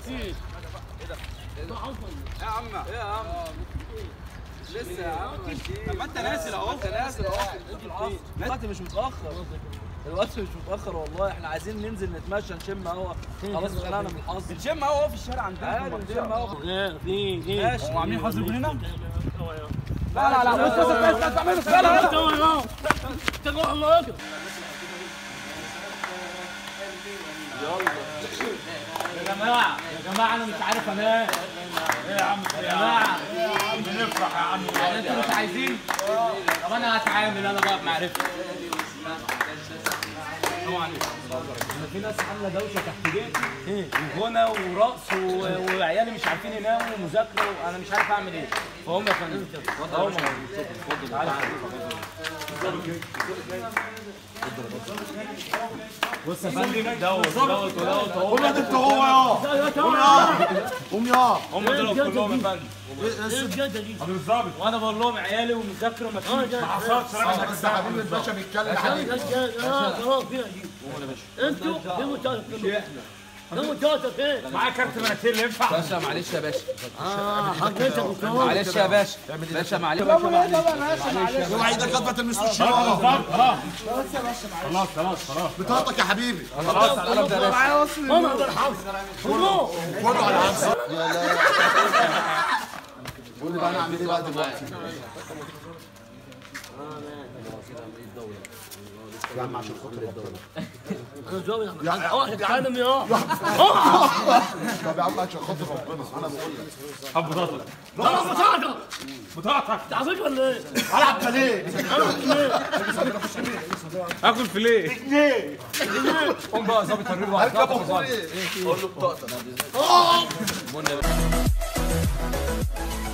ايه ده يا عم؟ ايه يا عم؟ لسه يا عم. طب ما انت نازل اهو. انت نازل اهو. الوقت مش متاخر. الوقت مش متاخر والله. احنا عايزين ننزل نتمشى نشم هوا. خلاص اتخانقنا من الحظ. نشم هوا في الشارع عندنا. عادي نشم هوا. في ماشي. هو عاملين حظر هنا؟ لا لا لا بص بص تعملوا سلام. تروح الله اكبر. يا جماعه انا مش عارف انام. ايه يا عم؟ يا جماعه بنفرح يا عم. انتوا مش عايزين؟ طب انا هتعامل انا بقى بمعرفتي. في ناس عامله دوشه تحت بيتي وغنى ورقص وعيالي مش عارفين يناموا ومذاكره وانا مش عارف اعمل ايه. فهم يا فندم اتفضل. بص يا فندم دوت قوم يا انت هو قوم يا هم دول كلهم يا فندم. ايه الجدة دي؟ بالظبط. وانا بقول لهم عيالي ومذاكره ما حصلش. راجل حبيبي الباشا بيتكلم عليك. خلاص فيها دي. انتوا فين متاسف؟ فين متاسف ايه؟ معايا كارت مناخير اللي ينفع؟ باشا معلش يا باشا. حضرتك معلش يا باشا. باشا معلش. معلش. اوعى ايدك خطفت المستشفى. خلاص. بطاقتك يا حبيبي. خلاص على القلم ده يا باشا. انا على الحظ. كله على الحظ. لا قول لي بقى انا اعمل ايه بقى دلوقتي؟ يا عم عشان خاطر ربنا. انا زوجي يا عم اتكلم يا طب يا عم عشان خاطر ربنا انا بقول لك. طب بطاقتك تعبان ولا ايه؟ العب فليه؟ اكل فليه؟ قوم بقى ظابط الريل واحد. قول له بطاقتك.